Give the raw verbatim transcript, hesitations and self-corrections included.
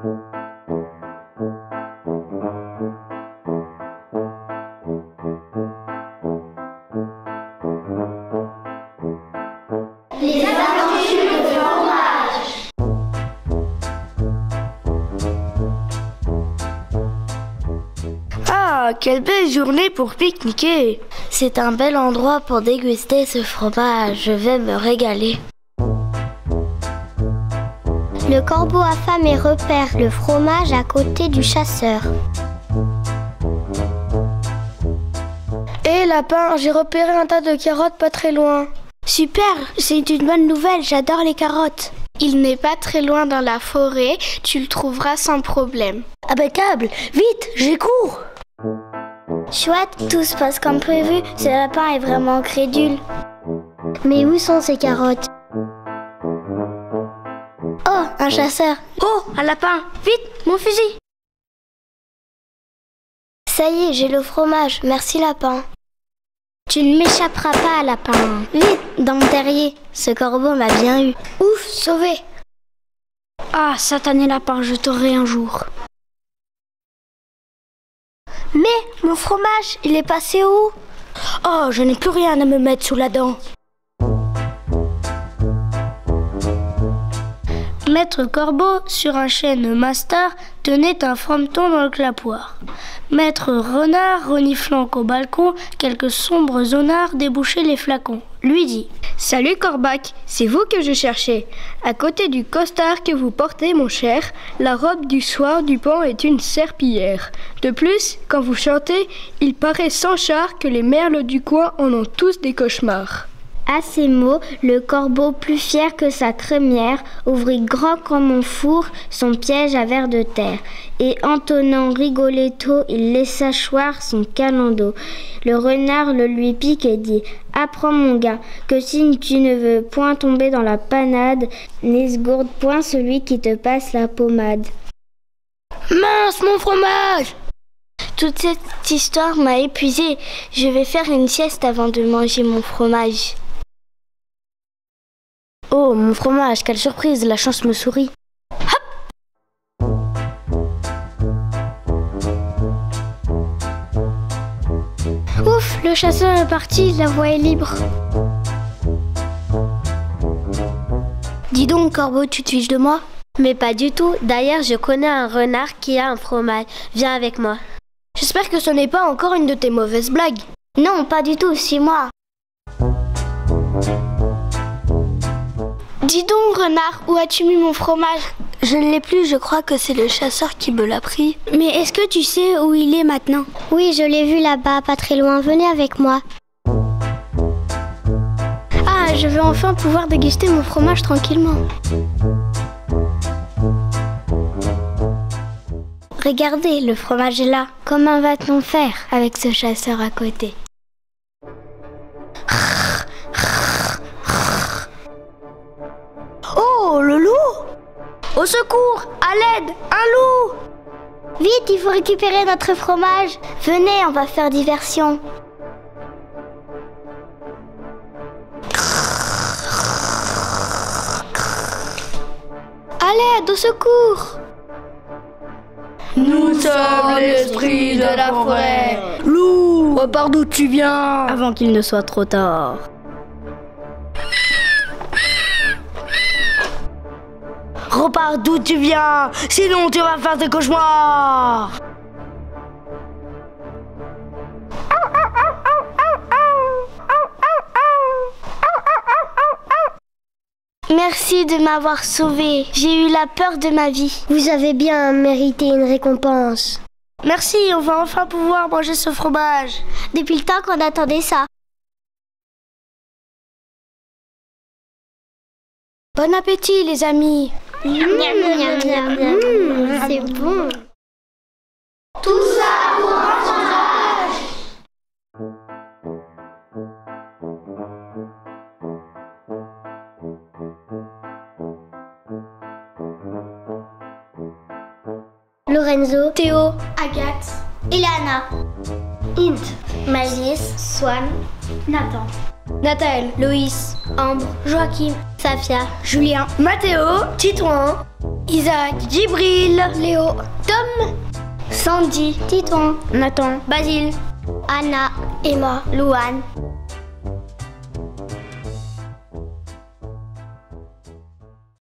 Les aventures de fromage. Ah, quelle belle journée pour pique-niquer! C'est un bel endroit pour déguster ce fromage. Je vais me régaler. Le corbeau affame et repère le fromage à côté du chasseur. Hé lapin, j'ai repéré un tas de carottes pas très loin. Super, c'est une bonne nouvelle, j'adore les carottes. Il n'est pas très loin dans la forêt, tu le trouveras sans problème. Impeccable, vite, j'y cours. Chouette, tout se passe comme prévu, ce lapin est vraiment crédule. Mais où sont ces carottes? Oh, un chasseur. Oh, un lapin, vite, mon fusil. Ça y est, j'ai le fromage, merci lapin. Tu ne m'échapperas pas, lapin. Vite, dans mon terrier, ce corbeau m'a bien eu. Ouf, sauvé. Ah, satané lapin, je t'aurai un jour. Mais, mon fromage, il est passé où? Oh, je n'ai plus rien à me mettre sous la dent. Maître Corbeau, sur un chêne master, tenait un frometon dans le clapoir. Maître Renard, reniflant qu'au balcon, quelques sombres zonards débouchaient les flacons, lui dit: Salut Corbac, c'est vous que je cherchais. À côté du costard que vous portez, mon cher, la robe du soir du pan est une serpillière. De plus, quand vous chantez, il paraît sans char que les merles du coin en ont tous des cauchemars. À ces mots, le corbeau, plus fier que sa crémière, ouvrit grand comme un four son piège à vers de terre, et entonnant Rigoletto, il laissa choir son canon d'eau. Le renard le lui pique et dit: Apprends mon gars, que si tu ne veux point tomber dans la panade, n'esgourde point celui qui te passe la pommade. Mince, mon fromage! Toute cette histoire m'a épuisée. Je vais faire une sieste avant de manger mon fromage. Oh, mon fromage, quelle surprise, la chance me sourit. Hop! Ouf, le chasseur est parti, la voie est libre. Dis donc, Corbeau, tu te fiches de moi? Mais pas du tout. D'ailleurs, je connais un renard qui a un fromage. Viens avec moi. J'espère que ce n'est pas encore une de tes mauvaises blagues. Non, pas du tout, c'est moi. Dis donc, renard, où as-tu mis mon fromage? Je ne l'ai plus, je crois que c'est le chasseur qui me l'a pris. Mais est-ce que tu sais où il est maintenant? Oui, je l'ai vu là-bas, pas très loin. Venez avec moi. Ah, je vais enfin pouvoir déguster mon fromage tranquillement. Regardez, le fromage est là. Comment va-t-on faire avec ce chasseur à côté? Oh, le loup! Au secours! À l'aide! Un loup! Vite, il faut récupérer notre fromage. Venez, on va faire diversion. À l'aide, au secours! Nous sommes l'esprit de la forêt. Loup, repars d'où tu viens Avant qu'il ne soit trop tard. Repars d'où tu viens, sinon tu vas faire des cauchemars. Merci de m'avoir sauvée. J'ai eu la peur de ma vie. Vous avez bien mérité une récompense. Merci, on va enfin pouvoir manger ce fromage. Depuis le temps qu'on attendait ça. Bon appétit, les amis. Miam, miam, miam, miam, miam. Mmh, c'est bon. Tout ça pour un fromage. Lorenzo, Théo, Agathe, Ilana, Int, Magis, Swan, Nathan, Nathalie, Loïs, Ambre, Joachim, Safia, Julien, Mathéo, Titouan, Isaac, Djibril, Léo, Tom, Sandy, Titouan, Nathan, Basile, Anna, Emma, Louane,